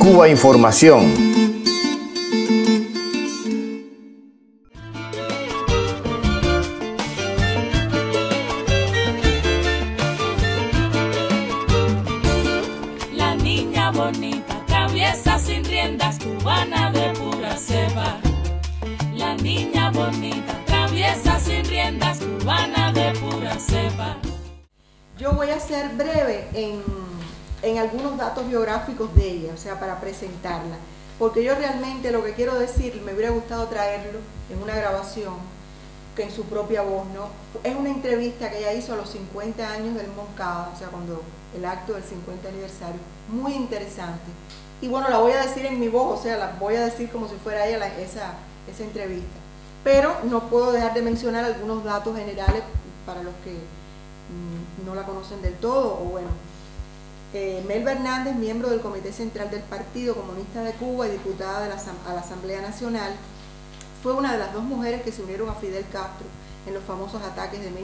Cuba Información. La niña bonita, traviesa sin riendas, cubana de pura cepa. La niña bonita, traviesa sin riendas, cubana de pura cepa. Yo voy a ser breve en algunos datos biográficos de ella, o sea, para presentarla, porque yo realmente lo que quiero decir, me hubiera gustado traerlo en una grabación, que en su propia voz, ¿no? Es una entrevista que ella hizo a los 50 años del Moncada, o sea, cuando el acto del 50 aniversario, muy interesante. Y bueno, la voy a decir en mi voz, o sea, la voy a decir como si fuera ella esa entrevista. Pero no puedo dejar de mencionar algunos datos generales para los que no la conocen del todo, o bueno. Melba Hernández, miembro del Comité Central del Partido Comunista de Cuba y diputada a la Asamblea Nacional, fue una de las dos mujeres que se unieron a Fidel Castro en los famosos ataques de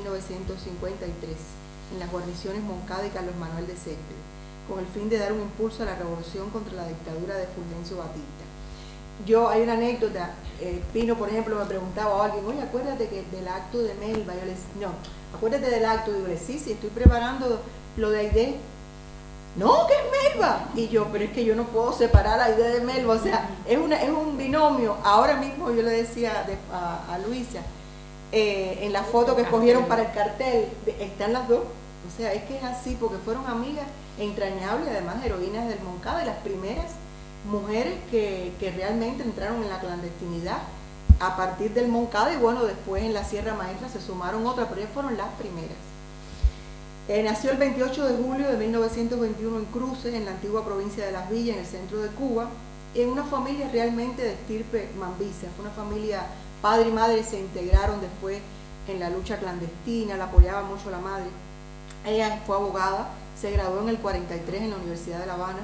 1953 en las guarniciones Moncada y Carlos Manuel de Céspedes, con el fin de dar un impulso a la revolución contra la dictadura de Fulgencio Batista. Hay una anécdota, Pino, por ejemplo, me preguntaba a alguien, oye, acuérdate del acto de Melba. Yo le decía, no, acuérdate del acto. Digo, sí, estoy preparando lo de Aide. No, que es Melba. Y yo, pero es que yo no puedo separar a Aide de Melba, o sea, es un binomio. Ahora mismo yo le decía a Luisa, en la foto que escogieron para el cartel, están las dos. O sea, es que es así, porque fueron amigas entrañables, además heroínas del Moncada, de las primeras mujeres que realmente entraron en la clandestinidad a partir del Moncada, y bueno, después en la Sierra Maestra se sumaron otras, pero ellas fueron las primeras. Nació el 28 de julio de 1921 en Cruces, en la antigua provincia de Las Villas, en el centro de Cuba, en una familia realmente de estirpe mambisa. Fue una familia, padre y madre se integraron después en la lucha clandestina, la apoyaba mucho la madre. Ella fue abogada, se graduó en el 43 en la Universidad de La Habana,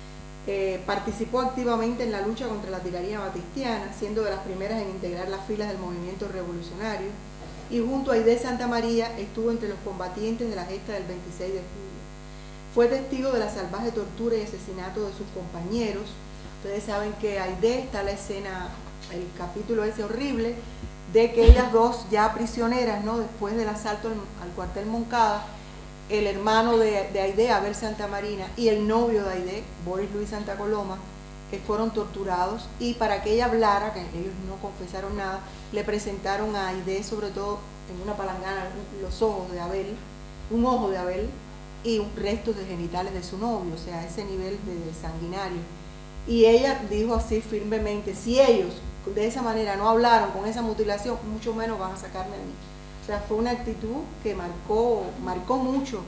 participó activamente en la lucha contra la tiranía batistiana, siendo de las primeras en integrar las filas del movimiento revolucionario, y junto a Aide Santa María estuvo entre los combatientes de la gesta del 26 de julio. Fue testigo de la salvaje tortura y asesinato de sus compañeros. Ustedes saben que Aide, está la escena, el capítulo ese horrible, de que ellas dos ya prisioneras, ¿no? Después del asalto al cuartel Moncada, el hermano de Aide, Abel Santa Marina, y el novio de Aide, Boris Luis Santa Coloma, que fueron torturados, y para que ella hablara, que ellos no confesaron nada, le presentaron a Aide, sobre todo en una palangana, los ojos de Abel, un ojo de Abel y un resto de genitales de su novio, o sea, ese nivel de sanguinario. Y ella dijo así firmemente, si ellos de esa manera no hablaron con esa mutilación, mucho menos van a sacarme a mí. O sea, fue una actitud que marcó mucho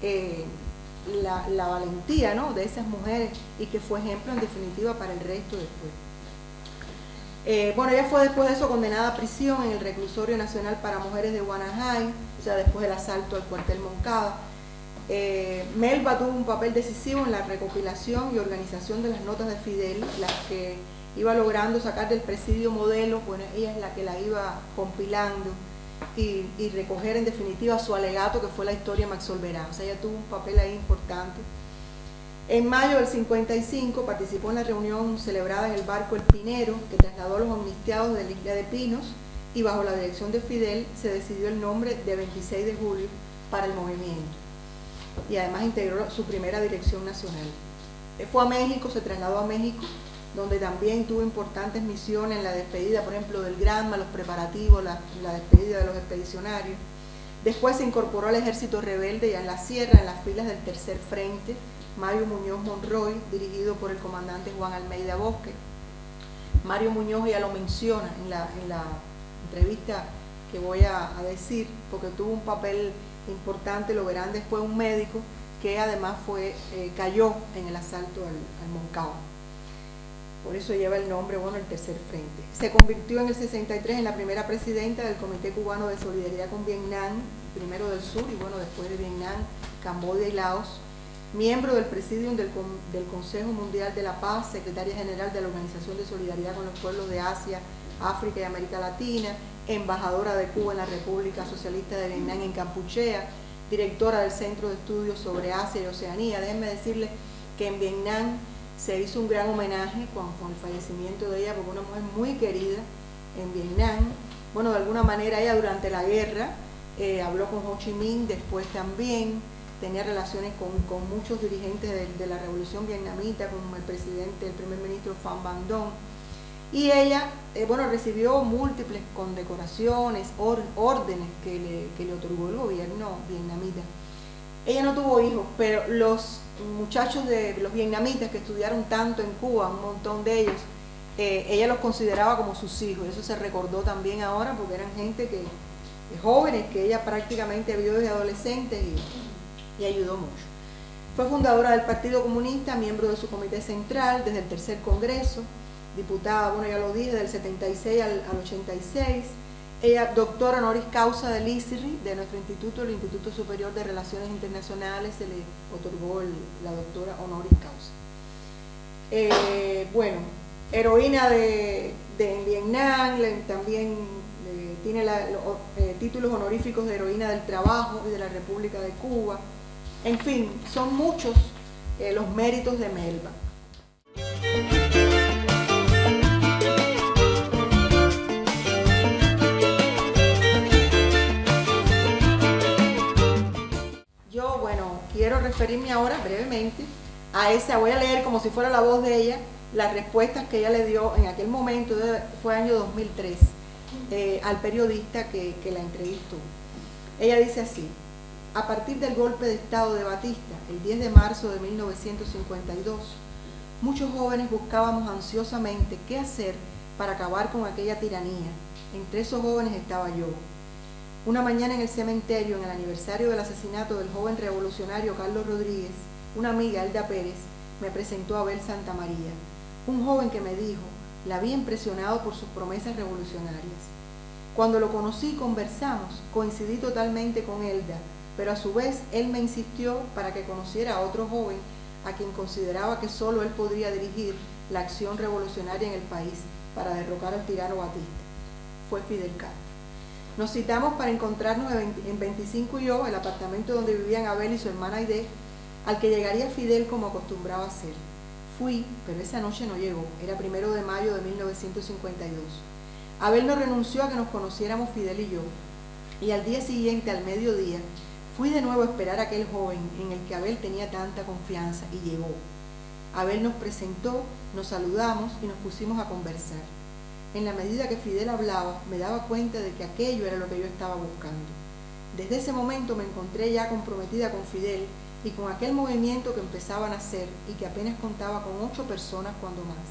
la valentía, ¿no?, de esas mujeres, y que fue ejemplo en definitiva para el resto después. Bueno, ella fue después de eso condenada a prisión en el Reclusorio Nacional para Mujeres de Guanajay, o sea, después del asalto al cuartel Moncada. Melba tuvo un papel decisivo en la recopilación y organización de las notas de Fidel, las que iba logrando sacar del presidio modelo. Bueno, ella es la que la iba compilando y recoger en definitiva su alegato, que fue la historia Max Olverá. O sea, ella tuvo un papel ahí importante. En mayo del 55 participó en la reunión celebrada en el barco El Pinero, que trasladó a los amnistiados de la isla de Pinos, y bajo la dirección de Fidel se decidió el nombre de 26 de julio para el movimiento, y además integró su primera dirección nacional. Fue a México, se trasladó a México, donde también tuvo importantes misiones en la despedida, por ejemplo, del Granma, los preparativos, la despedida de los expedicionarios. Después se incorporó al ejército rebelde ya en la sierra, en las filas del Tercer Frente, Mario Muñoz Monroy, dirigido por el comandante Juan Almeida Bosque. Mario Muñoz ya lo menciona en la entrevista que voy a decir, porque tuvo un papel importante, lo verán después, un médico que además cayó en el asalto al Moncada. Por eso lleva el nombre, bueno, el Tercer Frente. Se convirtió en el 63 en la primera presidenta del Comité Cubano de Solidaridad con Vietnam, primero del Sur y bueno, después de Vietnam, Camboya y Laos. Miembro del Presidium del Consejo Mundial de la Paz, secretaria general de la Organización de Solidaridad con los Pueblos de Asia, África y América Latina, embajadora de Cuba en la República Socialista de Vietnam en Campuchea, directora del Centro de Estudios sobre Asia y Oceanía. Déjenme decirles que en Vietnam se hizo un gran homenaje con el fallecimiento de ella, porque una mujer muy querida en Vietnam. Bueno, de alguna manera ella durante la guerra habló con Ho Chi Minh, después también tenía relaciones con muchos dirigentes de la revolución vietnamita, como el primer ministro Pham Van Dong. Y ella, bueno, recibió múltiples condecoraciones, órdenes que le otorgó el gobierno vietnamita. Ella no tuvo hijos, pero los muchachos de los vietnamitas que estudiaron tanto en Cuba, un montón de ellos, ella los consideraba como sus hijos. Eso se recordó también ahora, porque eran gente jóvenes que ella prácticamente vio desde adolescentes y ayudó mucho. Fue fundadora del Partido Comunista, miembro de su comité central desde el tercer congreso, diputada, bueno, ya lo dije, del 76 al 86. Ella, doctora honoris causa del ISRI, de nuestro instituto, el Instituto Superior de Relaciones Internacionales, se le otorgó la doctora honoris causa. Bueno, heroína de Vietnam, también tiene títulos honoríficos de heroína del trabajo y de la República de Cuba. En fin, son muchos los méritos de Melba. Yo, bueno, quiero referirme ahora brevemente a esa, voy a leer como si fuera la voz de ella, las respuestas que ella le dio en aquel momento, fue año 2003, al periodista que la entrevistó. Ella dice así: a partir del golpe de Estado de Batista, el 10 de marzo de 1952, muchos jóvenes buscábamos ansiosamente qué hacer para acabar con aquella tiranía. Entre esos jóvenes estaba yo. Una mañana en el cementerio, en el aniversario del asesinato del joven revolucionario Carlos Rodríguez, una amiga, Elda Pérez, me presentó a Abel Santamaría, un joven que me dijo, la había impresionado por sus promesas revolucionarias. Cuando lo conocí y conversamos, coincidí totalmente con Elda, pero a su vez él me insistió para que conociera a otro joven a quien consideraba que solo él podría dirigir la acción revolucionaria en el país para derrocar al tirano Batista. Fue Fidel Castro. Nos citamos para encontrarnos en 25 y yo, el apartamento donde vivían Abel y su hermana Aide, al que llegaría Fidel como acostumbraba a ser. Fui, pero esa noche no llegó, era 1 de mayo de 1952. Abel no renunció a que nos conociéramos Fidel y yo, y al día siguiente, al mediodía, fui de nuevo a esperar a aquel joven en el que Abel tenía tanta confianza, y llegó. Abel nos presentó, nos saludamos y nos pusimos a conversar. En la medida que Fidel hablaba, me daba cuenta de que aquello era lo que yo estaba buscando. Desde ese momento me encontré ya comprometida con Fidel y con aquel movimiento que empezaban a hacer y que apenas contaba con 8 personas cuando más.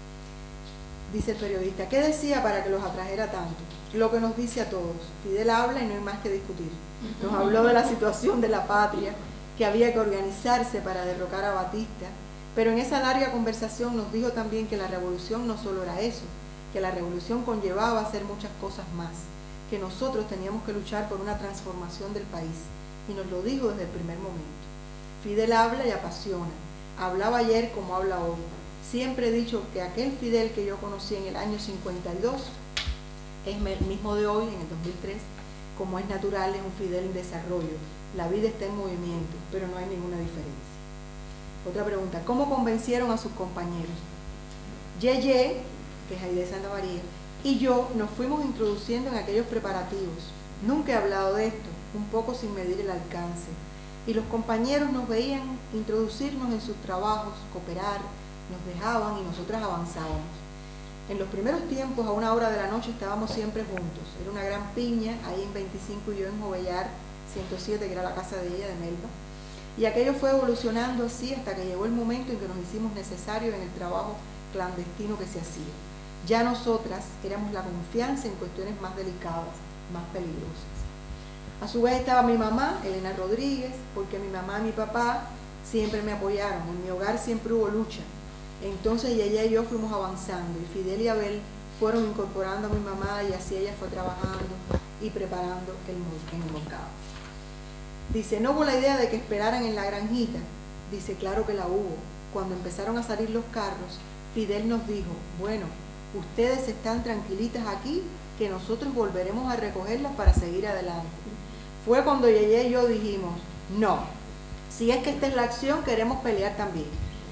Dice el periodista, ¿qué decía para que los atrajera tanto? Lo que nos dice a todos. Fidel habla y no hay más que discutir. Nos habló de la situación de la patria, que había que organizarse para derrocar a Batista, pero en esa larga conversación nos dijo también que la revolución no solo era eso, que la revolución conllevaba hacer muchas cosas más, que nosotros teníamos que luchar por una transformación del país, y nos lo dijo desde el primer momento. Fidel habla y apasiona, hablaba ayer como habla hoy. Siempre he dicho que aquel Fidel que yo conocí en el año 52 es el mismo de hoy, en el 2003, como es natural, es un Fidel en desarrollo. La vida está en movimiento, pero no hay ninguna diferencia. Otra pregunta, ¿cómo convencieron a sus compañeros? Yeye, que es Aide Santamaría, y yo nos fuimos introduciendo en aquellos preparativos. Nunca he hablado de esto, un poco sin medir el alcance. Y los compañeros nos veían introducirnos en sus trabajos, cooperar, nos dejaban y nosotras avanzábamos. En los primeros tiempos, a 1 hora de la noche, estábamos siempre juntos. Era una gran piña, ahí en 25 y yo en Jovellar 107, que era la casa de ella, de Melba. Y aquello fue evolucionando así hasta que llegó el momento en que nos hicimos necesarios en el trabajo clandestino que se hacía. Ya nosotras éramos la confianza en cuestiones más delicadas, más peligrosas. A su vez estaba mi mamá, Elena Rodríguez, porque mi mamá y mi papá siempre me apoyaron. En mi hogar siempre hubo lucha. Entonces ella y yo fuimos avanzando y Fidel y Abel fueron incorporando a mi mamá y así ella fue trabajando y preparando el mercado. Dice, no hubo la idea de que esperaran en la granjita. Dice, claro que la hubo. Cuando empezaron a salir los carros, Fidel nos dijo, bueno, ustedes están tranquilitas aquí, que nosotros volveremos a recogerlas para seguir adelante. Fue cuando Yeye y yo dijimos, no, si es que esta es la acción, queremos pelear también.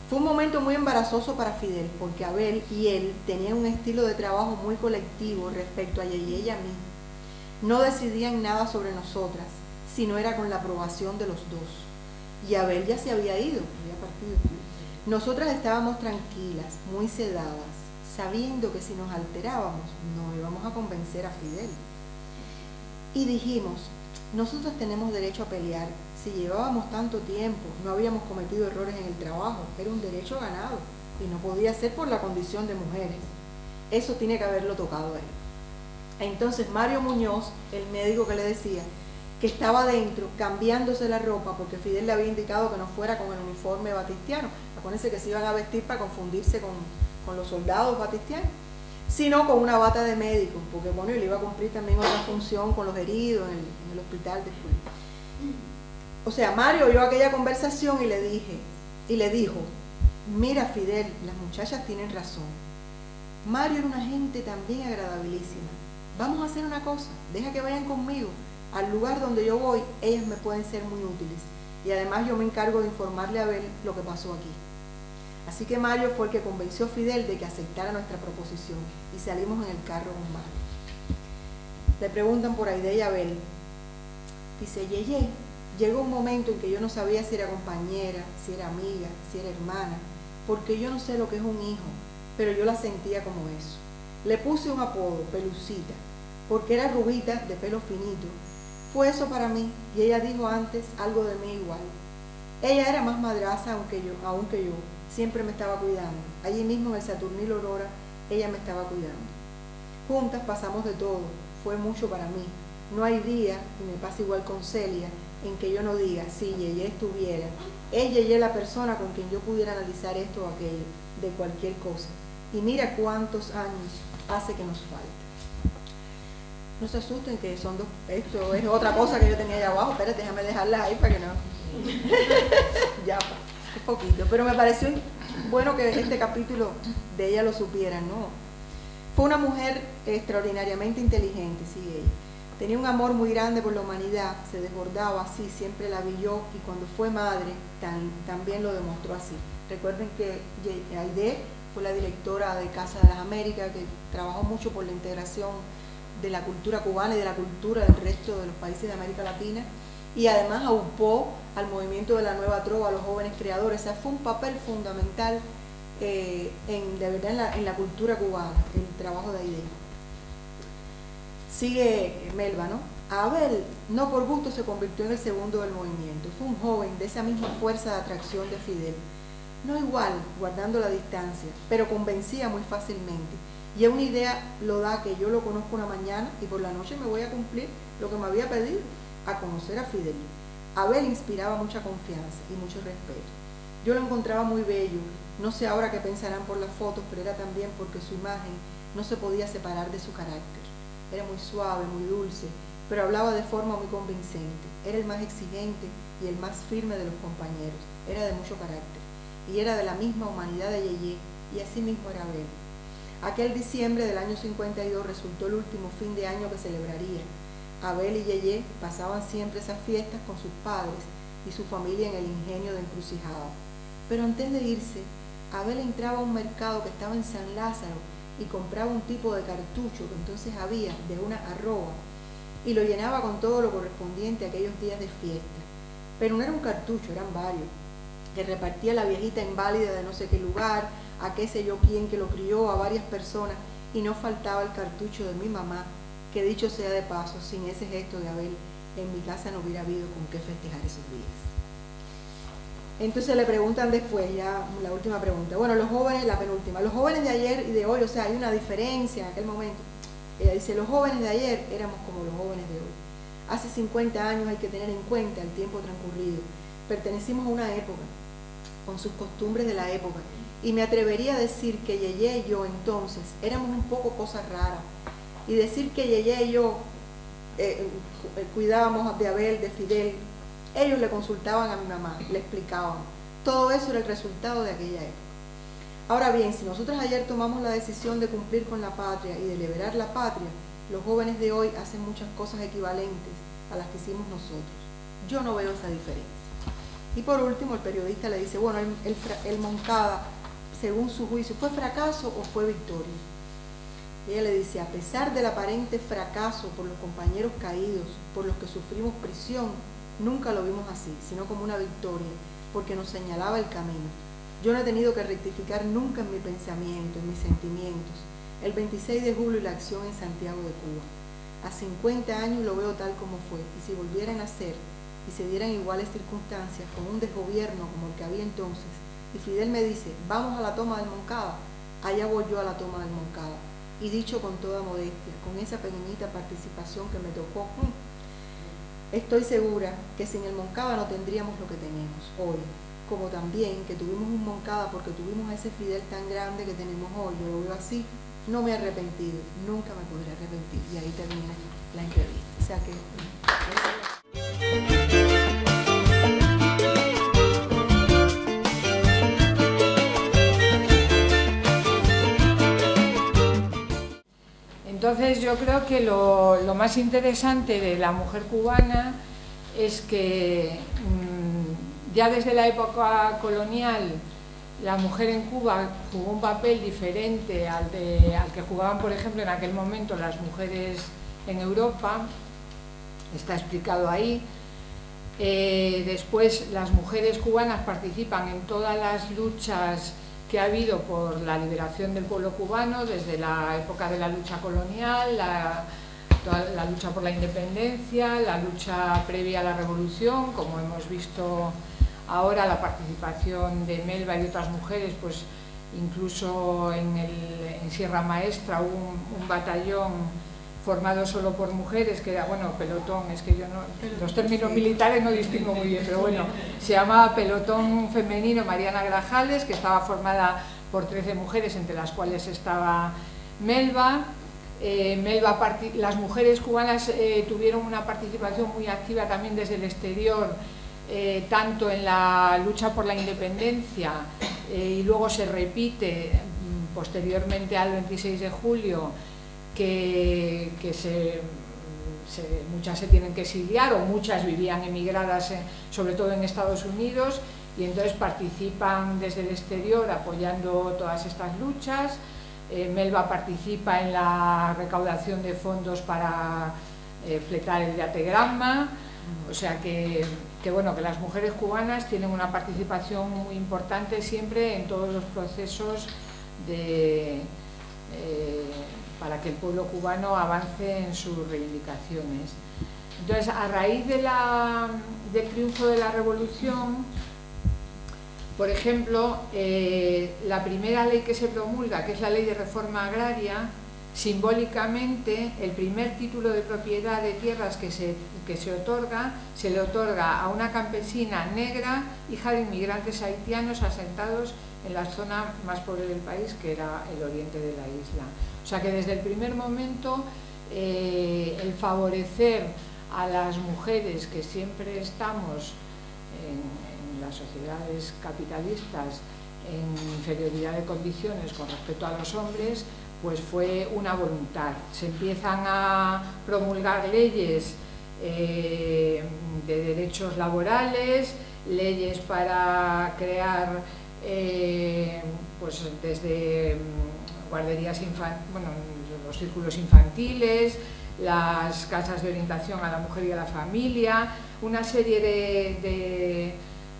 Fue un momento muy embarazoso para Fidel, porque Abel y él tenían un estilo de trabajo muy colectivo respecto a Yeye y a mí. No decidían nada sobre nosotras, sino era con la aprobación de los dos. Y Abel ya se había ido, había partido. Nosotras estábamos tranquilas, muy sedadas, sabiendo que si nos alterábamos, no íbamos a convencer a Fidel. Y dijimos, nosotros tenemos derecho a pelear. Si llevábamos tanto tiempo, no habíamos cometido errores en el trabajo, era un derecho ganado y no podía ser por la condición de mujeres. Eso tiene que haberlo tocado a él. Entonces Mario Muñoz, el médico que le decía, que estaba dentro cambiándose la ropa porque Fidel le había indicado que no fuera con el uniforme batistiano, acuérdense que se iban a vestir para confundirse con los soldados batistianos, sino con una bata de médico, porque bueno, él iba a cumplir también otra función con los heridos en el hospital después. O sea, Mario oyó aquella conversación y le dijo, mira Fidel, las muchachas tienen razón. Mario era una gente también agradabilísima. Vamos a hacer una cosa, deja que vayan conmigo. Al lugar donde yo voy, ellas me pueden ser muy útiles. Y además yo me encargo de informarle a Abel lo que pasó aquí. Así que Mario fue el que convenció a Fidel de que aceptara nuestra proposición. Y salimos en el carro con Mario. Le preguntan por Aide y Abel. Dice, Yeye, llegó un momento en que yo no sabía si era compañera, si era amiga, si era hermana, porque yo no sé lo que es un hijo, pero yo la sentía como eso. Le puse un apodo, Pelucita, porque era rubita, de pelo finito. Fue eso para mí, y ella dijo antes algo de mí igual. Ella era más madraza aunque yo, siempre me estaba cuidando. Allí mismo en el Saturnil Aurora, ella me estaba cuidando. Juntas pasamos de todo, fue mucho para mí. No hay día, y me pasa igual con Celia, en que yo no diga, si Yeye estuviera, es Yeye la persona con quien yo pudiera analizar esto o aquello, de cualquier cosa. Y mira cuántos años hace que nos falta. No se asusten que son dos, esto es otra cosa que yo tenía allá abajo, espérate, déjame dejarla ahí para que no. Ya, un poquito, pero me pareció bueno que este capítulo de ella lo supieran, ¿no? Fue una mujer extraordinariamente inteligente, sí, ella. Tenía un amor muy grande por la humanidad, se desbordaba así, siempre la vi yo, y cuando fue madre también lo demostró así. Recuerden que Aide fue la directora de Casa de las Américas, que trabajó mucho por la integración de la cultura cubana y de la cultura del resto de los países de América Latina, y además aupó al movimiento de la nueva trova, a los jóvenes creadores. O sea, fue un papel fundamental de verdad en la cultura cubana, el trabajo de Aide. Sigue Melba, ¿no? Abel, no por gusto, se convirtió en el segundo del movimiento. Fue un joven de esa misma fuerza de atracción de Fidel. No igual, guardando la distancia, pero convencía muy fácilmente. Y una idea lo da que yo lo conozco una mañana y por la noche me voy a cumplir lo que me había pedido, a conocer a Fidel. Abel inspiraba mucha confianza y mucho respeto. Yo lo encontraba muy bello, no sé ahora qué pensarán por las fotos, pero era también porque su imagen no se podía separar de su carácter. Era muy suave, muy dulce, pero hablaba de forma muy convincente. Era el más exigente y el más firme de los compañeros. Era de mucho carácter y era de la misma humanidad de Yeye, y así mismo era Abel. Aquel diciembre del año 52 resultó el último fin de año que celebraría. Abel y Yeye pasaban siempre esas fiestas con sus padres y su familia en el ingenio de Encrucijada. Pero antes de irse, Abel entraba a un mercado que estaba en San Lázaro y compraba un tipo de cartucho que entonces había de una arroba y lo llenaba con todo lo correspondiente a aquellos días de fiesta. Pero no era un cartucho, eran varios, que repartía la viejita inválida de no sé qué lugar, a qué sé yo quién que lo crió, a varias personas, y no faltaba el cartucho de mi mamá, que dicho sea de paso, sin ese gesto de Abel, en mi casa no hubiera habido con qué festejar esos días. Entonces le preguntan después, ya la última pregunta, bueno, los jóvenes, la penúltima, los jóvenes de ayer y de hoy, o sea, hay una diferencia en aquel momento. Ella dice, los jóvenes de ayer éramos como los jóvenes de hoy. Hace 50 años hay que tener en cuenta el tiempo transcurrido. Pertenecimos a una época, con sus costumbres de la época, y me atrevería a decir que Yeye y yo entonces éramos un poco cosas raras, y decir que Yeye y yo cuidábamos de Abel, de Fidel. Ellos le consultaban a mi mamá, le explicaban. Todo eso era el resultado de aquella época. Ahora bien, si nosotros ayer tomamos la decisión de cumplir con la patria y de liberar la patria, los jóvenes de hoy hacen muchas cosas equivalentes a las que hicimos nosotros. Yo no veo esa diferencia. Y por último, el periodista le dice, bueno, el Moncada, según su juicio, ¿fue fracaso o fue victoria? Y ella le dice, a pesar del aparente fracaso por los compañeros caídos, por los que sufrimos prisión, nunca lo vimos así, sino como una victoria, porque nos señalaba el camino. Yo no he tenido que rectificar nunca en mi pensamiento, en mis sentimientos. El 26 de julio y la acción en Santiago de Cuba. A 50 años lo veo tal como fue, y si volviera a nacer y se dieran iguales circunstancias con un desgobierno como el que había entonces, y Fidel me dice, vamos a la toma del Moncada, allá voy yo a la toma del Moncada. Y dicho con toda modestia, con esa pequeñita participación que me tocó, estoy segura que sin el Moncada no tendríamos lo que tenemos hoy, como también que tuvimos un Moncada porque tuvimos a ese Fidel tan grande que tenemos hoy. Yo lo veo así, no me he arrepentido, nunca me podré arrepentir. Y ahí termina la entrevista. O sea que... Entonces yo creo que lo más interesante de la mujer cubana es que ya desde la época colonial la mujer en Cuba jugó un papel diferente al que jugaban, por ejemplo, en aquel momento las mujeres en Europa, está explicado ahí. Después las mujeres cubanas participan en todas las luchas que ha habido por la liberación del pueblo cubano, desde la época de la lucha colonial, la lucha por la independencia, la lucha previa a la revolución, como hemos visto ahora, la participación de Melba y de otras mujeres, pues incluso en Sierra Maestra hubo un batallón formado solo por mujeres, que era, bueno, pelotón, es que yo no, los términos militares no distingo muy bien, pero bueno, se llamaba Pelotón Femenino Mariana Grajales, que estaba formada por 13 mujeres, entre las cuales estaba Melba. Las mujeres cubanas tuvieron una participación muy activa también desde el exterior, tanto en la lucha por la independencia, y luego se repite posteriormente al 26 de julio, que muchas se tienen que exiliar, o muchas vivían emigradas, sobre todo en Estados Unidos, y entonces participan desde el exterior apoyando todas estas luchas. Melba participa en la recaudación de fondos para fletar el diategrama, o sea que bueno, que las mujeres cubanas tienen una participación muy importante siempre en todos los procesos para que el pueblo cubano avance en sus reivindicaciones. Entonces, a raíz del triunfo de la revolución, por ejemplo, la primera ley que se promulga, que es la Ley de Reforma Agraria, simbólicamente el primer título de propiedad de tierras que se le otorga a una campesina negra, hija de inmigrantes haitianos asentados en la zona más pobre del país, que era el oriente de la isla. O sea que desde el primer momento el favorecer a las mujeres, que siempre estamos en las sociedades capitalistas en inferioridad de condiciones con respecto a los hombres, pues fue una voluntad. Se empiezan a promulgar leyes de derechos laborales, leyes para crear pues desde guarderías infantiles, bueno, los círculos infantiles, las casas de orientación a la mujer y a la familia, una serie de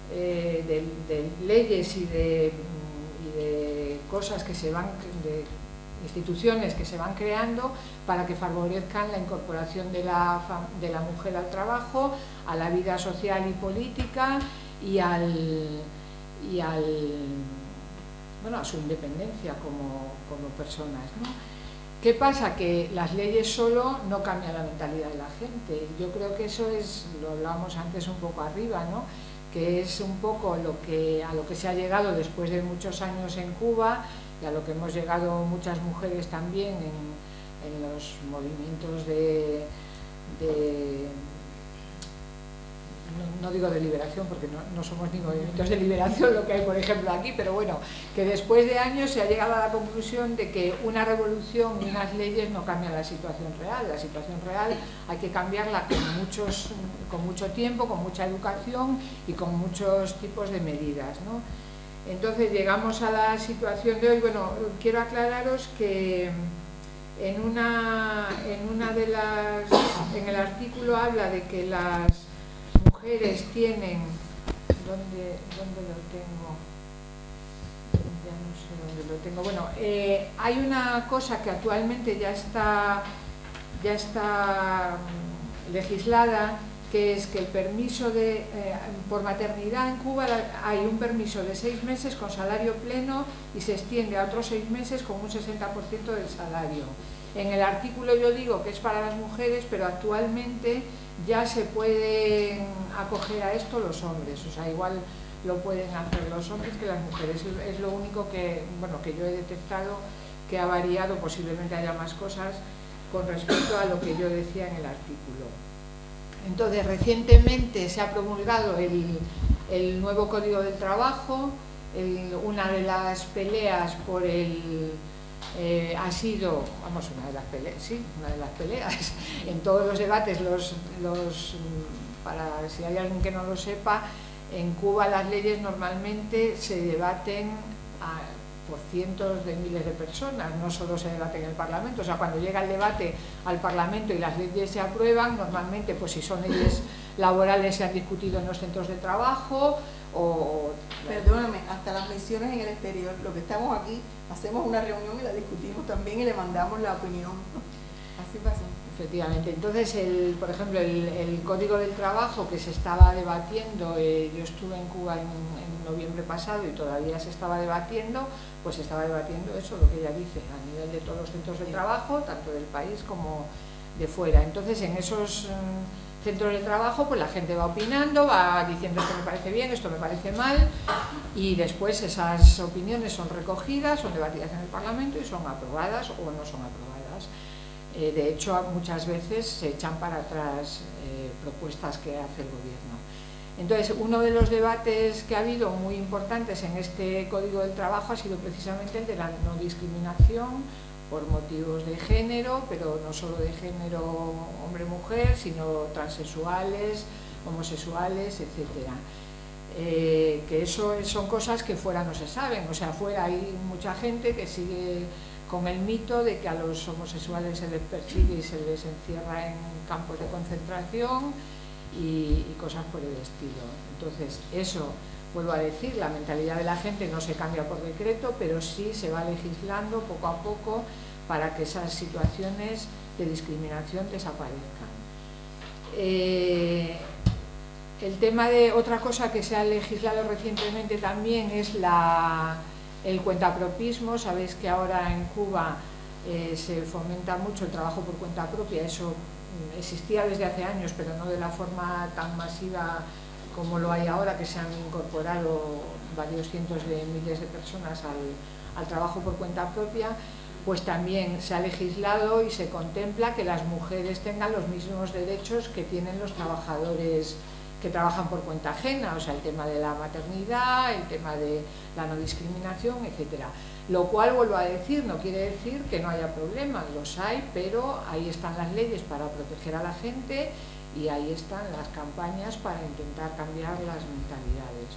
leyes y de cosas que se van, de instituciones que se van creando para que favorezcan la incorporación de la mujer al trabajo, a la vida social y política y a su independencia como personas, ¿no? ¿Qué pasa? Que las leyes solo no cambian la mentalidad de la gente. Yo creo que eso es, lo hablábamos antes un poco arriba, ¿no? Que es un poco a lo que se ha llegado después de muchos años en Cuba, y a lo que hemos llegado muchas mujeres también en los movimientos no digo de liberación porque no somos ni movimientos de liberación lo que hay por ejemplo aquí, pero bueno, que después de años se ha llegado a la conclusión de que una revolución y unas leyes no cambian la situación real. La situación real hay que cambiarla con mucho tiempo, con mucha educación y con muchos tipos de medidas, ¿no? Entonces llegamos a la situación de hoy. Bueno, quiero aclararos que en el artículo habla de que las mujeres tienen, ¿dónde lo tengo? Ya no sé dónde lo tengo. Bueno, hay una cosa que actualmente ya está legislada, que es que el permiso por maternidad en Cuba hay un permiso de 6 meses con salario pleno y se extiende a otros 6 meses con un 60% del salario. En el artículo yo digo que es para las mujeres, pero actualmente ya se pueden acoger a esto los hombres, o sea, igual lo pueden hacer los hombres que las mujeres. Es lo único que, bueno, que yo he detectado que ha variado, posiblemente haya más cosas con respecto a lo que yo decía en el artículo. Entonces, recientemente se ha promulgado el nuevo Código del Trabajo. Una de las peleas por ha sido, vamos, una de las peleas, en todos los debates, para si hay alguien que no lo sepa, en Cuba las leyes normalmente se debaten por cientos de miles de personas, no solo se debate en el Parlamento. O sea, cuando llega el debate al Parlamento y las leyes se aprueban, normalmente, pues si son leyes laborales, se han discutido en los centros de trabajo o... Perdóname, hasta las misiones en el exterior, lo que estamos aquí, hacemos una reunión y la discutimos también y le mandamos la opinión. Así pasó. Efectivamente. Entonces, por ejemplo, el Código del Trabajo que se estaba debatiendo, yo estuve en Cuba en noviembre pasado y todavía se estaba debatiendo, pues se estaba debatiendo eso, lo que ella dice, a nivel de todos los centros de trabajo, tanto del país como de fuera. Entonces, en esos centros de trabajo, pues la gente va opinando, va diciendo esto me parece bien, esto me parece mal, y después esas opiniones son recogidas, son debatidas en el Parlamento y son aprobadas o no son aprobadas. De hecho, muchas veces se echan para atrás propuestas que hace el gobierno. Entonces, uno de los debates que ha habido muy importantes en este Código del Trabajo ha sido precisamente el de la no discriminación por motivos de género, pero no solo de género hombre-mujer, sino transexuales, homosexuales, etcétera. Que eso son cosas que fuera no se saben. O sea, fuera hay mucha gente que sigue con el mito de que a los homosexuales se les persigue y se les encierra en campos de concentración y cosas por el estilo. Entonces, eso, vuelvo a decir, la mentalidad de la gente no se cambia por decreto, pero sí se va legislando poco a poco para que esas situaciones de discriminación desaparezcan. El tema de otra cosa que se ha legislado recientemente también es el cuentapropismo. Sabéis que ahora en Cuba se fomenta mucho el trabajo por cuenta propia. Eso existía desde hace años, pero no de la forma tan masiva como lo hay ahora, que se han incorporado varios cientos de miles de personas al trabajo por cuenta propia. Pues también se ha legislado y se contempla que las mujeres tengan los mismos derechos que tienen los trabajadores que trabajan por cuenta ajena, o sea, el tema de la maternidad, el tema de la no discriminación, etcétera. Lo cual, vuelvo a decir, no quiere decir que no haya problemas, los hay, pero ahí están las leyes para proteger a la gente y ahí están las campañas para intentar cambiar las mentalidades,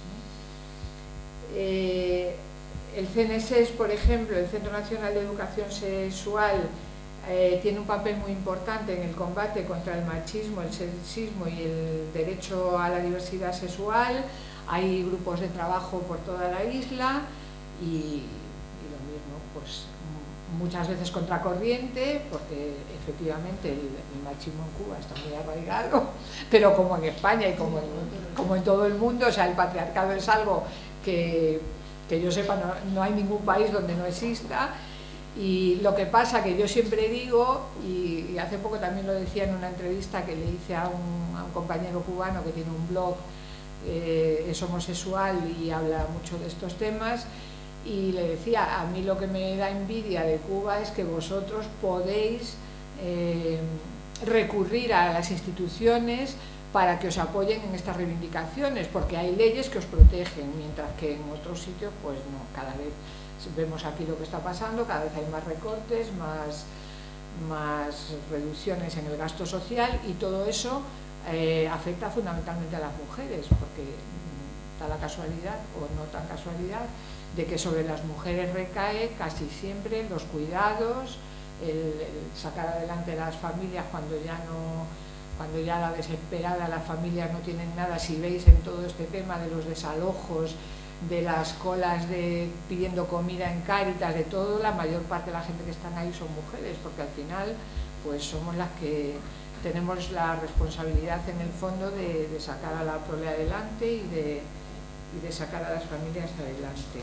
¿no? El CNSES, por ejemplo, el Centro Nacional de Educación Sexual, tiene un papel muy importante en el combate contra el machismo, el sexismo y el derecho a la diversidad sexual. Hay grupos de trabajo por toda la isla y lo mismo, pues muchas veces contracorriente, porque efectivamente el machismo en Cuba está muy arraigado, pero como en España y como en todo el mundo, o sea, el patriarcado es algo que yo sepa no hay ningún país donde no exista. Y lo que pasa, que yo siempre digo, y hace poco también lo decía en una entrevista que le hice a un compañero cubano que tiene un blog, es homosexual y habla mucho de estos temas, y le decía, a mí lo que me da envidia de Cuba es que vosotros podéis recurrir a las instituciones para que os apoyen en estas reivindicaciones, porque hay leyes que os protegen, mientras que en otros sitios pues no. Cada vez vemos aquí lo que está pasando, cada vez hay más recortes, más reducciones en el gasto social, y todo eso afecta fundamentalmente a las mujeres, porque da la casualidad, o no tan casualidad, de que sobre las mujeres recae casi siempre los cuidados, el sacar adelante las familias cuando ya la desesperada, las familias no tienen nada. Si veis en todo este tema de los desalojos, de las colas pidiendo comida en Cáritas, de todo, la mayor parte de la gente que están ahí son mujeres, porque al final pues somos las que tenemos la responsabilidad en el fondo de sacar a la prole adelante y de sacar a las familias adelante.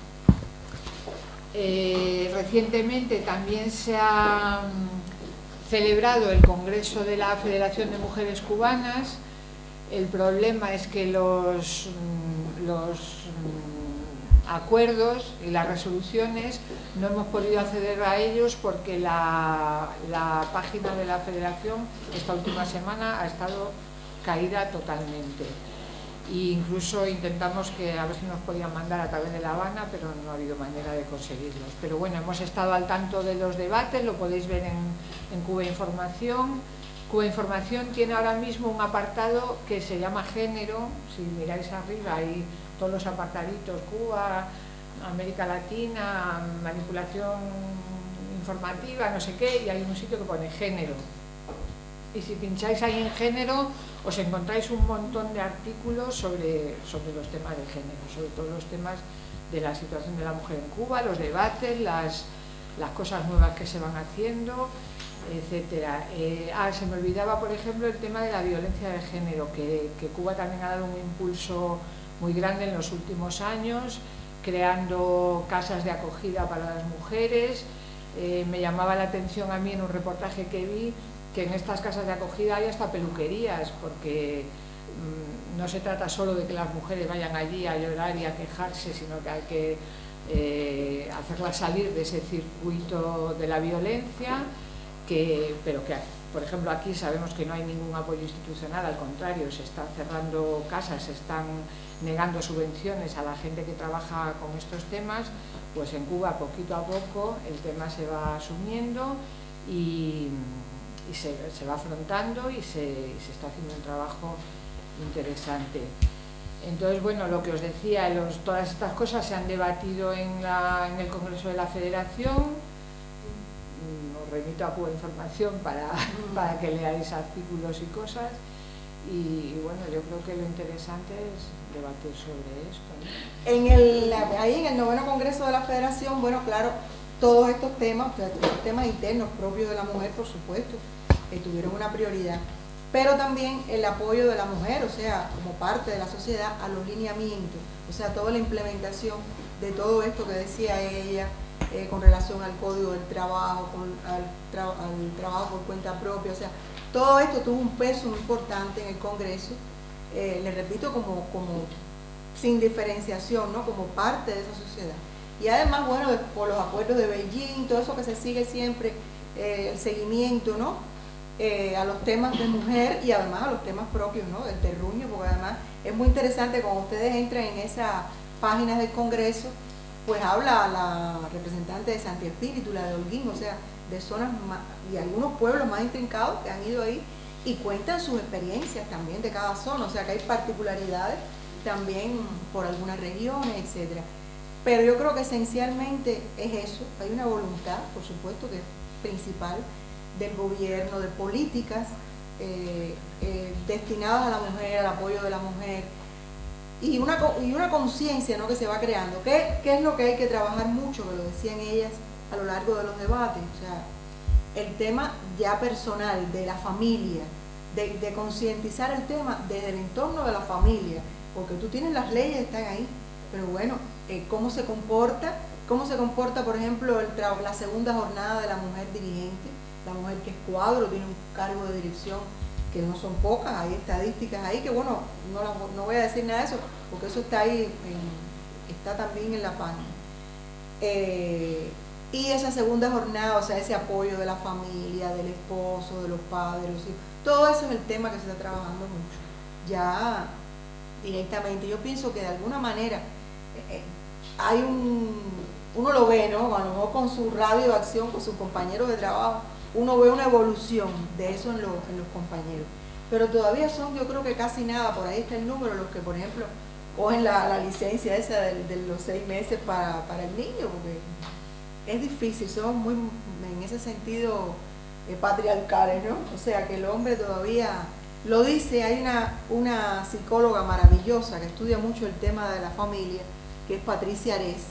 Recientemente también se ha celebrado el Congreso de la Federación de Mujeres Cubanas. El problema es que los acuerdos y las resoluciones no hemos podido acceder a ellos porque la página de la Federación esta última semana ha estado caída totalmente. E incluso intentamos a ver si nos podían mandar a través de La Habana, pero no ha habido manera de conseguirlos. Pero bueno, hemos estado al tanto de los debates, lo podéis ver en Cuba Información. Cuba Información tiene ahora mismo un apartado que se llama Género. Si miráis arriba hay todos los apartaditos: Cuba, América Latina, manipulación informativa, no sé qué, y hay un sitio que pone Género. Y si pincháis ahí en Género, os encontráis un montón de artículos sobre los temas de género, sobre todos los temas de la situación de la mujer en Cuba, los debates, las cosas nuevas que se van haciendo, etcétera. Se me olvidaba, por ejemplo, el tema de la violencia de género, que Cuba también ha dado un impulso muy grande en los últimos años, creando casas de acogida para las mujeres. Me llamaba la atención a mí en un reportaje que vi que en estas casas de acogida hay hasta peluquerías, porque no se trata solo de que las mujeres vayan allí a llorar y a quejarse, sino que hay que hacerlas salir de ese circuito de la violencia, pero que, por ejemplo, aquí sabemos que no hay ningún apoyo institucional, al contrario, se están cerrando casas, se están negando subvenciones a la gente que trabaja con estos temas. Pues en Cuba, poquito a poco, el tema se va asumiendo y se va afrontando y se está haciendo un trabajo interesante. Entonces, bueno, lo que os decía, todas estas cosas se han debatido en el Congreso de la Federación. Os remito a Cuba Información para que leáis artículos y cosas. Y bueno, yo creo que lo interesante es debatir sobre esto, ¿no? Ahí en el 9º Congreso de la Federación, bueno, claro, todos estos temas, los temas internos propios de la mujer, por supuesto, tuvieron una prioridad, pero también el apoyo de la mujer, o sea, como parte de la sociedad, a los lineamientos, o sea, toda la implementación de todo esto que decía ella, con relación al Código del Trabajo, al trabajo por cuenta propia, o sea, todo esto tuvo un peso muy importante en el Congreso, les repito, como sin diferenciación, ¿no? Como parte de esa sociedad. Y además, bueno, por los acuerdos de Beijing, todo eso que se sigue siempre, el seguimiento, ¿no? A los temas de mujer y además a los temas propios, ¿no? Del terruño, porque además es muy interesante cuando ustedes entran en esas páginas del Congreso, pues habla la representante de Santi Espíritu, la de Holguín, o sea, de zonas y algunos pueblos más intrincados que han ido ahí y cuentan sus experiencias también de cada zona, o sea que hay particularidades también por algunas regiones, etcétera. Pero yo creo que esencialmente es eso, hay una voluntad, por supuesto, que es principal del gobierno, de políticas destinadas a la mujer, al apoyo de la mujer, y una conciencia, ¿no?, que se va creando. ¿Qué es lo que hay que trabajar mucho? Que lo decían ellas a lo largo de los debates, o sea, el tema ya personal, de la familia, de concientizar el tema desde el entorno de la familia, porque tú tienes las leyes, están ahí, pero bueno, cómo se comporta, por ejemplo, la segunda jornada de la mujer dirigente, la mujer que es cuadro, tiene un cargo de dirección que no son pocas, hay estadísticas ahí que, bueno, no voy a decir nada de eso, porque eso está ahí, está también en la página. Y esa segunda jornada, o sea, ese apoyo de la familia, del esposo, de los padres, los hijos, todo eso es el tema que se está trabajando mucho, ya directamente. Yo pienso que de alguna manera hay uno lo ve, ¿no? A lo mejor con su radio de acción, con sus compañeros de trabajo, uno ve una evolución de eso en los compañeros. Pero todavía son, yo creo que casi nada, por ahí está el número, los que por ejemplo cogen la licencia esa de los 6 meses para el niño, porque es difícil, somos muy, en ese sentido, patriarcales, ¿no? O sea, que el hombre todavía lo dice. Hay una psicóloga maravillosa que estudia mucho el tema de la familia, que es Patricia Ares,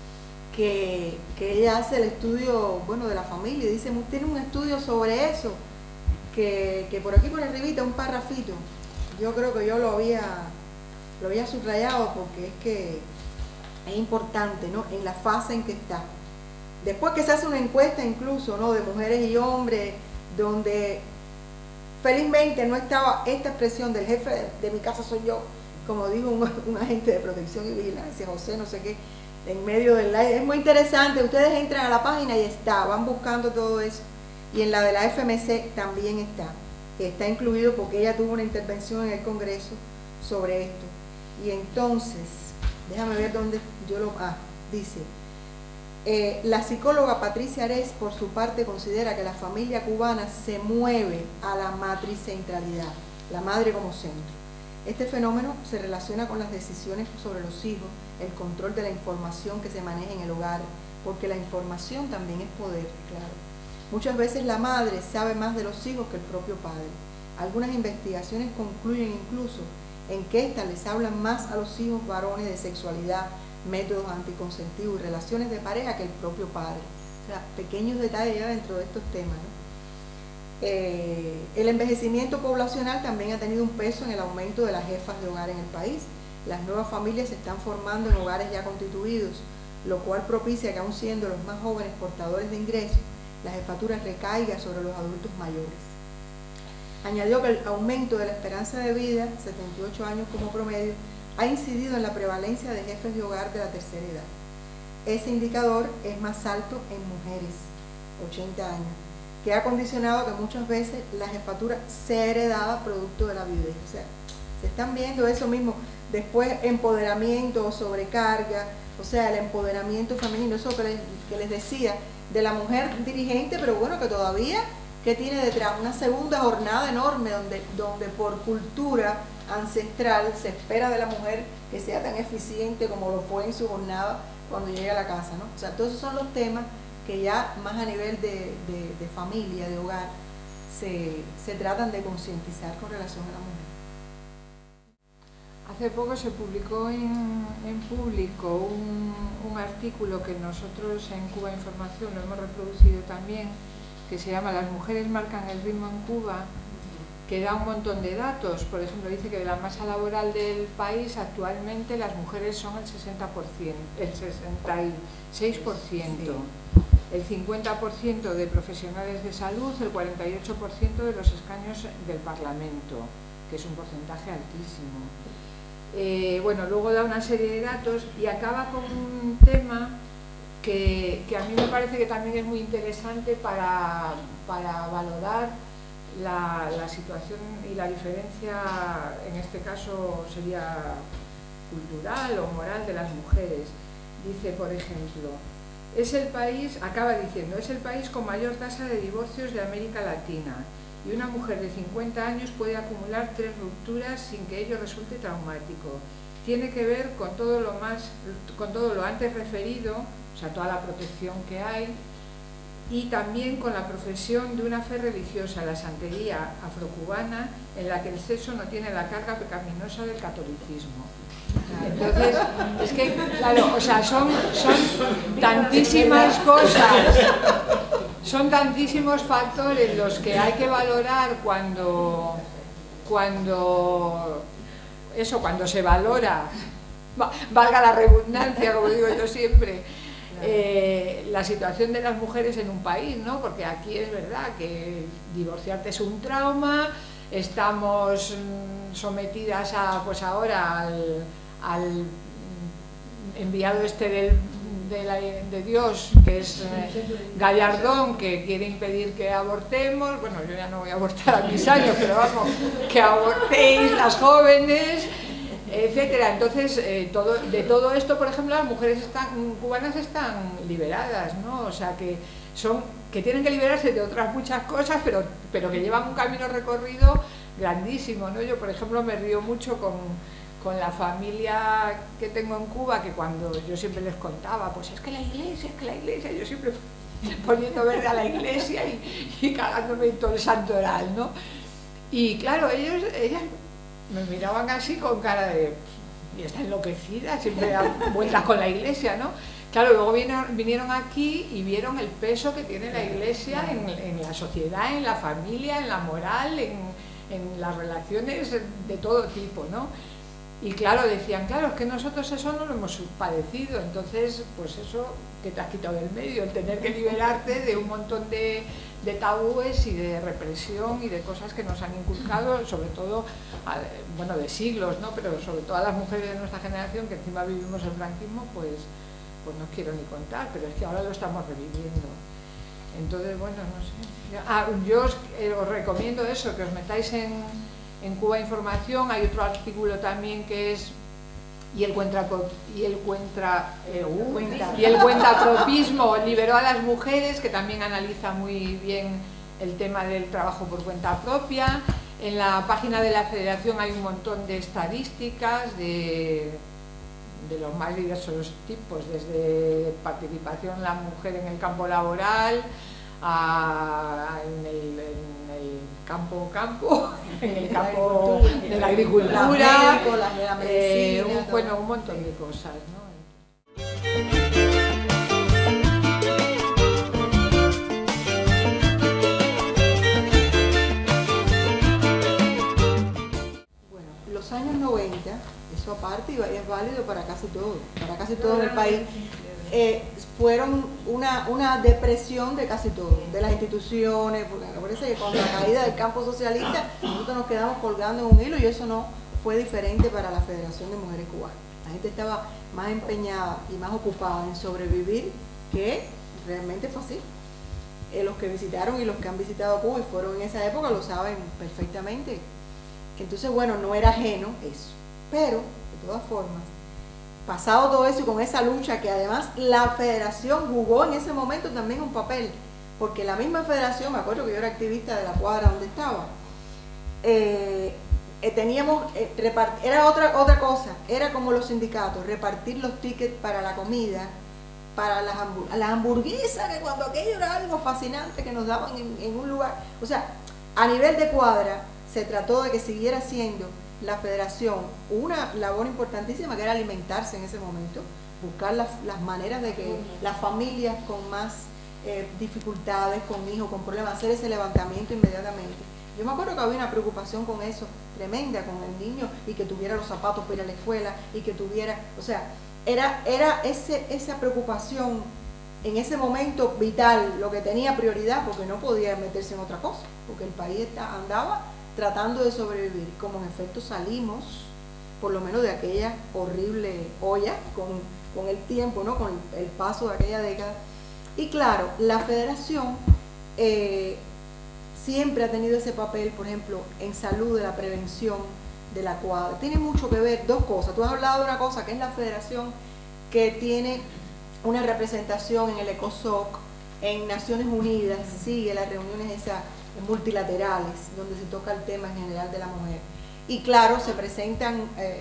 que ella hace el estudio, bueno, de la familia, y dice, tiene un estudio sobre eso, que por aquí por arribita, un parrafito, yo creo que yo lo había subrayado, porque es que es importante, ¿no? En la fase en que está. Después que se hace una encuesta incluso, ¿no?, de mujeres y hombres, donde felizmente no estaba esta expresión del jefe de mi casa soy yo, como dijo un agente de protección y vigilancia, José no sé qué, en medio del live. Es muy interesante, ustedes entran a la página y está, van buscando todo eso. Y en la de la FMC también está incluido, porque ella tuvo una intervención en el Congreso sobre esto. Y entonces, déjame ver dónde yo lo... dice, la psicóloga Patricia Ares, por su parte, considera que la familia cubana se mueve a la matricentralidad, la madre como centro. Este fenómeno se relaciona con las decisiones sobre los hijos, el control de la información que se maneja en el hogar, porque la información también es poder, claro. Muchas veces la madre sabe más de los hijos que el propio padre. Algunas investigaciones concluyen incluso en que éstas les hablan más a los hijos varones de sexualidad, métodos anticonceptivos y relaciones de pareja que el propio padre. O sea, pequeños detalles ya dentro de estos temas, ¿no? El envejecimiento poblacional también ha tenido un peso en el aumento de las jefas de hogar en el país. Las nuevas familias se están formando en hogares ya constituidos, lo cual propicia que, aun siendo los más jóvenes portadores de ingresos, la jefatura recaiga sobre los adultos mayores. Añadió que el aumento de la esperanza de vida, 78 años como promedio, ha incidido en la prevalencia de jefes de hogar de la tercera edad. Ese indicador es más alto en mujeres, 80 años, que ha condicionado que muchas veces la jefatura sea heredada producto de la viudez. O sea, se están viendo eso mismo. Después, empoderamiento o sobrecarga, o sea, el empoderamiento femenino, eso que les decía, de la mujer dirigente, pero bueno, que todavía, que tiene detrás una segunda jornada enorme, donde por cultura ancestral se espera de la mujer que sea tan eficiente como lo fue en su jornada cuando llega a la casa, ¿no? O sea, todos esos son los temas que ya más a nivel de familia, de hogar, se tratan de concientizar con relación a la mujer. Hace poco se publicó en Público un artículo que nosotros en Cuba Información lo hemos reproducido también, que se llama "Las mujeres marcan el ritmo en Cuba", que da un montón de datos. Por ejemplo, dice que de la masa laboral del país actualmente las mujeres son el 60%, el 66%, el 50% de profesionales de salud, el 48% de los escaños del Parlamento, que es un porcentaje altísimo. Bueno, luego da una serie de datos y acaba con un tema que a mí me parece que también es muy interesante para valorar la situación y la diferencia, en este caso sería cultural o moral, de las mujeres. Dice, por ejemplo, es el país, acaba diciendo, es el país con mayor tasa de divorcios de América Latina, y una mujer de 50 años puede acumular 3 rupturas sin que ello resulte traumático. Tiene que ver con todo lo antes referido, o sea, toda la protección que hay, y también con la profesión de una fe religiosa, la santería afrocubana, en la que el sexo no tiene la carga pecaminosa del catolicismo. Entonces, es que, claro, o sea, son tantísimas cosas, son tantísimos factores los que hay que valorar cuando se valora, valga la redundancia, como digo yo siempre, la situación de las mujeres en un país, ¿no? Porque aquí es verdad que divorciarte es un trauma, estamos sometidas a, pues ahora al enviado este de Dios, que es Gallardón, que quiere impedir que abortemos. Bueno, yo ya no voy a abortar a mis años, pero vamos, que abortéis las jóvenes, etcétera. Entonces, de todo esto, por ejemplo, las mujeres cubanas están liberadas, ¿no? O sea, que tienen que liberarse de otras muchas cosas, pero que llevan un camino recorrido grandísimo, ¿no? Yo, por ejemplo, me río mucho con la familia que tengo en Cuba, que cuando yo siempre les contaba, pues es que la iglesia, yo siempre poniendo verde a la iglesia y cagándome en todo el santoral, ¿no? Y claro, ellas me miraban así con cara de, y está enloquecida, siempre dan vueltas con la iglesia, ¿no? Claro, luego vinieron aquí y vieron el peso que tiene la iglesia en la sociedad, en la familia, en la moral, en las relaciones de todo tipo, ¿no? Y claro, decían, claro, es que nosotros eso no lo hemos padecido, entonces, pues eso que te has quitado del medio, el tener que liberarte de un montón de tabúes y de represión y de cosas que nos han inculcado, sobre todo, bueno, de siglos, ¿no? Pero sobre todo a las mujeres de nuestra generación, que encima vivimos el franquismo, pues no quiero ni contar, pero es que ahora lo estamos reviviendo. Entonces, bueno, no sé. Yo os recomiendo eso, que os metáis en Cuba Información. Hay otro artículo también que es y el cuentapropismo liberó a las mujeres, que también analiza muy bien el tema del trabajo por cuenta propia. En la página de la Federación hay un montón de estadísticas de los más diversos tipos, desde participación de la mujer en el campo laboral, en el campo, en el campo de la agricultura, la medicina, bueno, un montón de cosas, ¿no? Bueno, los años 90, eso aparte y es válido para casi todo en el país, fueron una depresión de casi todo, de las instituciones, porque me parece que con la caída del campo socialista nosotros nos quedamos colgando en un hilo, y eso no fue diferente para la Federación de Mujeres Cubanas. La gente estaba más empeñada y más ocupada en sobrevivir, que realmente fue así. Los que visitaron y los que han visitado Cuba y fueron en esa época lo saben perfectamente. Entonces, bueno, no era ajeno eso, pero de todas formas, pasado todo eso y con esa lucha, que además la Federación jugó en ese momento también un papel, porque la misma Federación, me acuerdo que yo era activista de la cuadra donde estaba, era otra cosa, era como los sindicatos, repartir los tickets para la comida, para las hamburguesas, que cuando aquello era algo fascinante que nos daban en un lugar, o sea, a nivel de cuadra se trató de que siguiera siendo la Federación una labor importantísima, que era alimentarse en ese momento, buscar las maneras de que las familias con más dificultades, con hijos, con problemas, hacer ese levantamiento inmediatamente. Yo me acuerdo que había una preocupación con eso tremenda, con el niño, y que tuviera los zapatos para ir a la escuela, y que tuviera, o sea, era esa preocupación en ese momento vital, lo que tenía prioridad, porque no podía meterse en otra cosa, porque el país andaba tratando de sobrevivir. Como en efecto salimos, por lo menos de aquella horrible olla, con el tiempo, ¿no? Con el paso de aquella década. Y claro, la Federación siempre ha tenido ese papel, por ejemplo, en salud, de la prevención de la cuadra. Tiene mucho que ver dos cosas. Tú has hablado de una cosa que es la Federación, que tiene una representación en el ECOSOC, en Naciones Unidas, sigue las reuniones esas multilaterales, donde se toca el tema en general de la mujer. Y claro, se presentan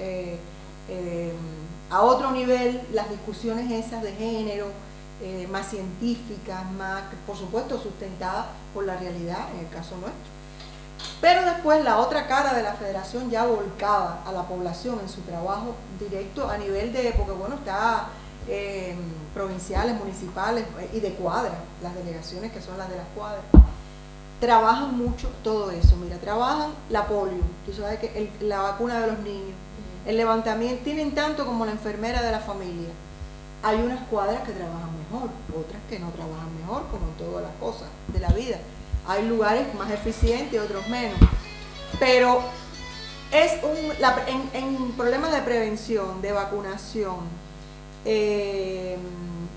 a otro nivel las discusiones esas de género, más científicas, más, por supuesto, sustentadas por la realidad, en el caso nuestro. Pero después la otra cara de la Federación, ya volcada a la población en su trabajo directo a nivel de, porque bueno, está provinciales, municipales y de cuadras, las delegaciones que son las de las cuadras, trabajan mucho todo eso. Mira, trabajan la polio, tú sabes que la vacuna de los niños, el levantamiento, tienen tanto como la enfermera de la familia. Hay unas cuadras que trabajan mejor, otras que no trabajan mejor, como en todas las cosas de la vida. Hay lugares más eficientes, otros menos. Pero es en problemas de prevención, de vacunación,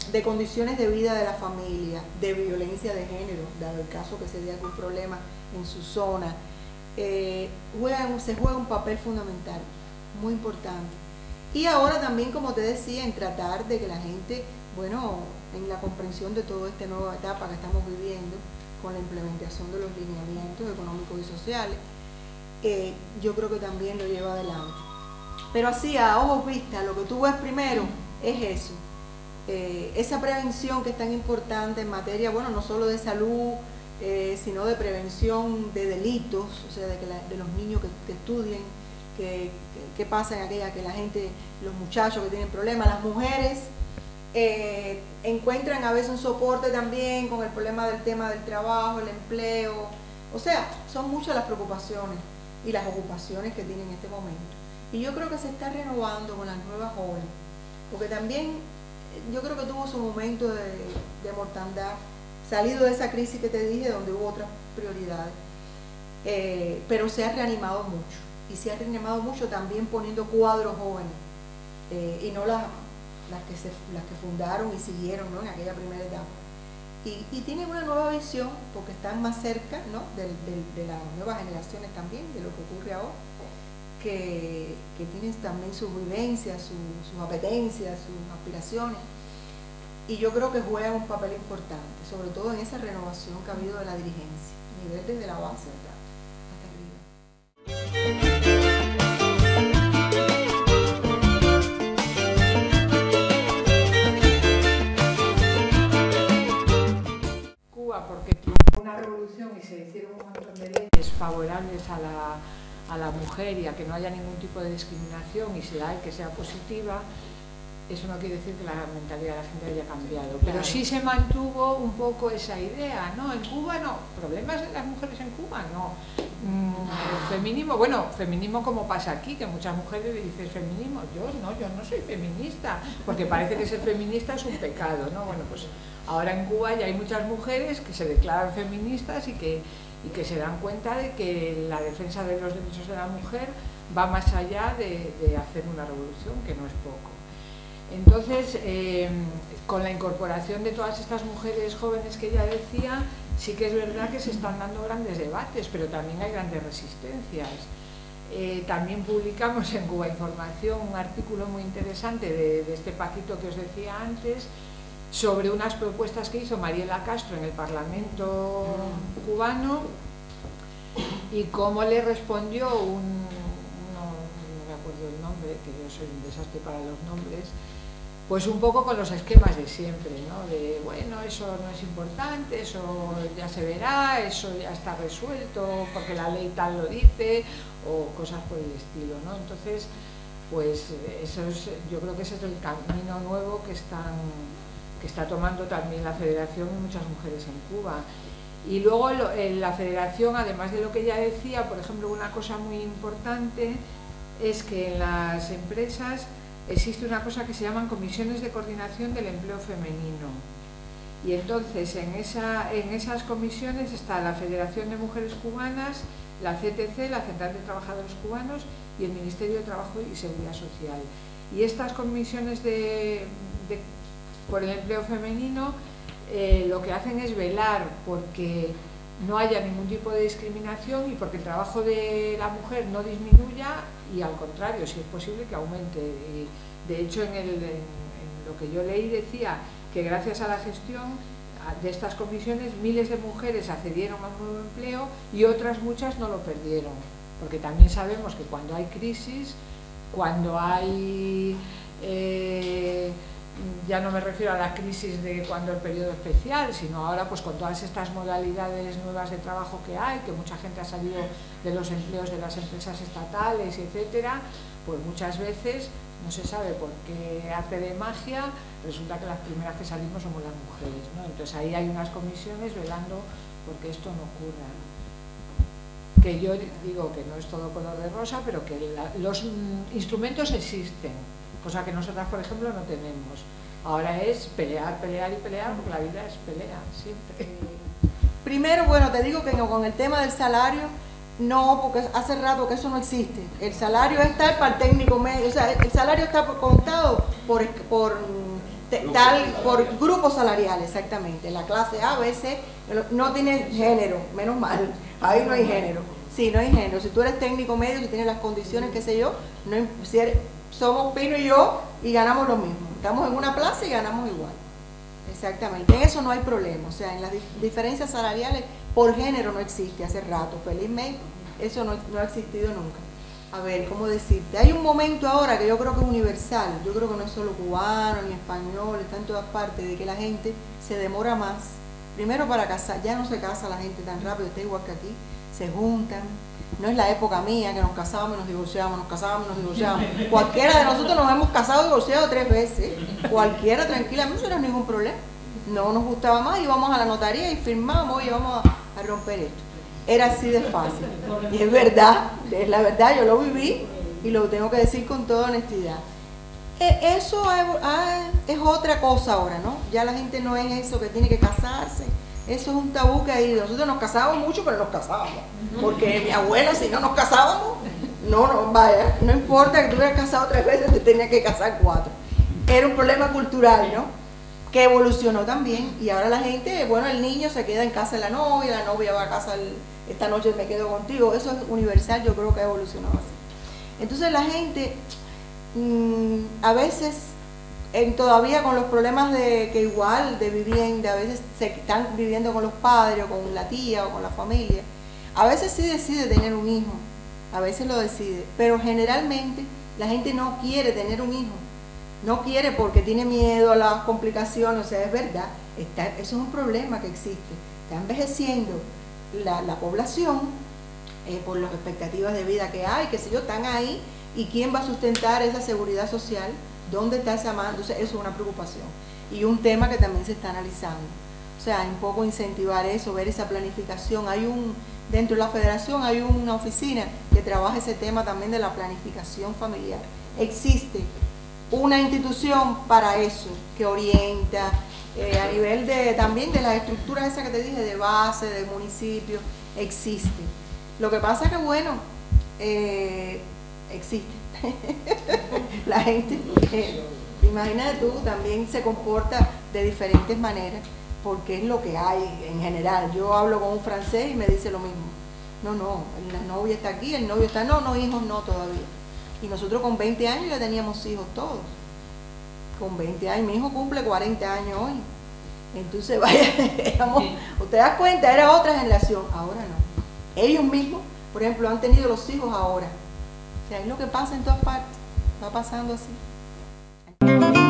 de condiciones de vida de la familia, de violencia de género, dado el caso que se dé algún problema en su zona, se juega un papel fundamental, muy importante. Y ahora también, como te decía, en tratar de que la gente, bueno, en la comprensión de toda esta nueva etapa que estamos viviendo, con la implementación de los lineamientos económicos y sociales, yo creo que también lo lleva adelante. Pero así, a ojos vistas, lo que tú ves primero es eso. Esa prevención que es tan importante en materia, bueno, no solo de salud, sino de prevención de delitos, o sea, de los niños que estudien, que pasa en aquella que la gente, los muchachos que tienen problemas, las mujeres encuentran a veces un soporte también con el problema del tema del trabajo, el empleo, o sea, son muchas las preocupaciones y las ocupaciones que tienen en este momento. Y yo creo que se está renovando con las nuevas jóvenes, porque también yo creo que tuvo su momento de mortandad, salido de esa crisis que te dije, donde hubo otras prioridades, pero se ha reanimado mucho, y se ha reanimado mucho también poniendo cuadros jóvenes, y no las que fundaron y siguieron, ¿no?, en aquella primera etapa. Y tienen una nueva visión, porque están más cerca, ¿no?, de las nuevas generaciones también, de lo que ocurre ahora, que tienen también sus vivencias, sus apetencias, sus aspiraciones, y yo creo que juegan un papel importante, sobre todo en esa renovación que ha habido de la dirigencia, a nivel desde la base hasta arriba. Porque tuvo una revolución y se hicieron un montón de leyes favorables a la mujer y a que no haya ningún tipo de discriminación, y si hay que sea positiva, eso no quiere decir que la mentalidad de la gente haya cambiado, pero sí se mantuvo un poco esa idea, ¿no? En Cuba no, problemas de las mujeres en Cuba no, feminismo, bueno, feminismo como pasa aquí, que muchas mujeres le dicen feminismo, yo no soy feminista, porque parece que ser feminista es un pecado, ¿no? Bueno, pues ahora en Cuba ya hay muchas mujeres que se declaran feministas y que se dan cuenta de que la defensa de los derechos de la mujer va más allá de hacer una revolución, que no es poco. Entonces, con la incorporación de todas estas mujeres jóvenes que ella decía, sí que es verdad que se están dando grandes debates, pero también hay grandes resistencias. También publicamos en Cuba Información un artículo muy interesante de este Paquito que os decía antes, sobre unas propuestas que hizo Mariela Castro en el Parlamento cubano y cómo le respondió no me acuerdo el nombre, que yo soy un desastre para los nombres, pues un poco con los esquemas de siempre, ¿no? De, bueno, eso no es importante, eso ya se verá, eso ya está resuelto porque la ley tal lo dice, o cosas por el estilo, ¿no? Entonces, pues yo creo que ese es el camino nuevo que está tomando también la Federación y muchas mujeres en Cuba. Y luego la Federación, además de lo que ella decía, por ejemplo, una cosa muy importante es que en las empresas existe una cosa que se llaman comisiones de coordinación del empleo femenino. Y entonces en esas comisiones está la Federación de Mujeres Cubanas, la CTC, la Central de Trabajadores Cubanos, y el Ministerio de Trabajo y Seguridad Social. Y estas comisiones por el empleo femenino lo que hacen es velar porque no haya ningún tipo de discriminación y porque el trabajo de la mujer no disminuya, y al contrario, si es posible, que aumente. Y de hecho, en lo que yo leí decía que gracias a la gestión de estas comisiones miles de mujeres accedieron a un nuevo empleo y otras muchas no lo perdieron, porque también sabemos que cuando hay crisis, cuando hay ya no me refiero a la crisis de cuando el periodo especial, sino ahora pues con todas estas modalidades nuevas de trabajo que hay, que mucha gente ha salido de los empleos de las empresas estatales, etcétera, pues muchas veces no se sabe por qué arte de magia, resulta que las primeras que salimos somos las mujeres, ¿no? Entonces ahí hay unas comisiones velando porque esto no ocurra. Que yo digo que no es todo color de rosa, pero que los instrumentos existen, cosa que nosotras, por ejemplo, no tenemos. Ahora es pelear, pelear y pelear, porque la vida es pelea, siempre. Primero, bueno, te digo que no, con el tema del salario, no, porque hace rato que eso no existe. El salario está para el técnico medio, o sea, el salario está contado por tal por grupos salariales, exactamente. La clase A, B, C, no tiene género, menos mal, ahí no hay género. Sí, no hay género. Si tú eres técnico medio, si tienes las condiciones, qué sé yo, no, si somos Pino y yo y ganamos lo mismo. Estamos en una plaza y ganamos igual. Exactamente. En eso no hay problema. O sea, en las diferencias salariales por género no existe hace rato. Felizmente, eso no ha existido nunca. A ver, ¿cómo decirte? Hay un momento ahora que yo creo que es universal. Yo creo que no es solo cubano ni español, está en todas partes, de que la gente se demora más. Primero para casar, ya no se casa la gente tan rápido, está igual que aquí. Se juntan. No es la época mía que nos casábamos y nos divorciábamos, nos casábamos y nos divorciábamos. Cualquiera de nosotros nos hemos casado y divorciado 3 veces. Cualquiera, tranquilamente, eso no es ningún problema. No nos gustaba más, íbamos a la notaría y firmamos y vamos a romper esto. Era así de fácil. Y es verdad, es la verdad, yo lo viví y lo tengo que decir con toda honestidad. Eso es otra cosa ahora, ¿no? Ya la gente no es eso que tiene que casarse. Eso es un tabú que hay. Nosotros nos casábamos mucho, pero nos casábamos. Porque mi abuela, si no nos casábamos, vaya, no importa que tú hubieras casado 3 veces, te tenías que casar 4. Era un problema cultural, ¿no? Que evolucionó también. Y ahora la gente, bueno, el niño se queda en casa de la novia va a casa, esta noche me quedo contigo. Eso es universal, yo creo que ha evolucionado así. Entonces la gente, a veces, todavía con los problemas de igual de vivienda, a veces se están viviendo con los padres o con la tía o con la familia, a veces sí decide tener un hijo, a veces lo decide, pero generalmente la gente no quiere tener un hijo, no quiere porque tiene miedo a las complicaciones. O sea, es verdad, eso es un problema que existe, está envejeciendo la población por las expectativas de vida que hay, que si yo, están ahí, y quién va a sustentar esa seguridad social. ¿Dónde está esa mano? Entonces eso es una preocupación y un tema que también se está analizando. O sea, un poco incentivar eso, ver esa planificación. Dentro de la federación hay una oficina que trabaja ese tema también de la planificación familiar. Existe una institución para eso, que orienta a nivel también de las estructuras esas que te dije, de base, de municipio, existe. Lo que pasa es que, bueno, existe. La gente, imagínate tú, también se comporta de diferentes maneras, porque es lo que hay en general. Yo hablo con un francés y me dice lo mismo. No, la novia está aquí, el novio está, no, hijos no todavía. Y nosotros con 20 años ya teníamos hijos todos. Con 20 años, mi hijo cumple 40 años hoy. Entonces, vaya, usted da cuenta, era otra generación, ahora no. Ellos mismos, por ejemplo, han tenido los hijos ahora. O sea, es lo que pasa en todas partes, va pasando así.